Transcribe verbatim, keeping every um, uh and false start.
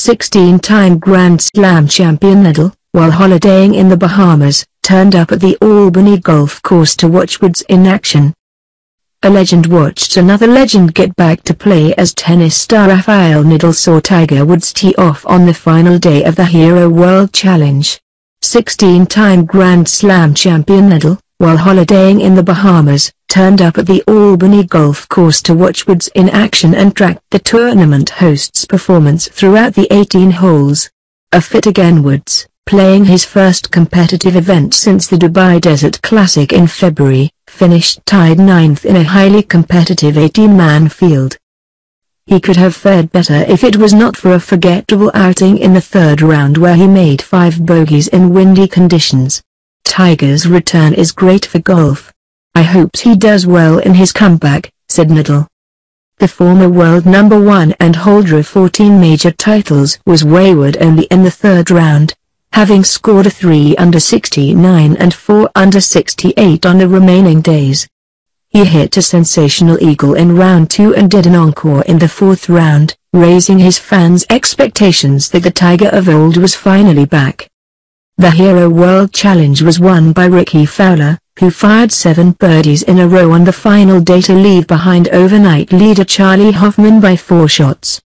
sixteen-time Grand Slam champion Nadal, while holidaying in the Bahamas, turned up at the Albany Golf Course to watch Woods in action. A legend watched another legend get back to play as tennis star Rafael Nadal saw Tiger Woods tee off on the final day of the Hero World Challenge. sixteen-time Grand Slam champion Nadal, while holidaying in the Bahamas, turned up at the Albany Golf Course to watch Woods in action and tracked the tournament host's performance throughout the eighteen holes. A fit again Woods, playing his first competitive event since the Dubai Desert Classic in February, finished tied ninth in a highly competitive eighteen-man field. He could have fared better if it was not for a forgettable outing in the third round where he made five bogeys in windy conditions. Tiger's return is great for golf. I hope he does well in his comeback, said Nadal. The former world number one and holder of fourteen major titles was wayward only in the third round, having scored a three under sixty-nine and four under sixty-eight on the remaining days. He hit a sensational eagle in round two and did an encore in the fourth round, raising his fans' expectations that the Tiger of old was finally back. The Hero World Challenge was won by Rickie Fowler, who fired seven birdies in a row on the final day to leave behind overnight leader Charley Hoffman by four shots.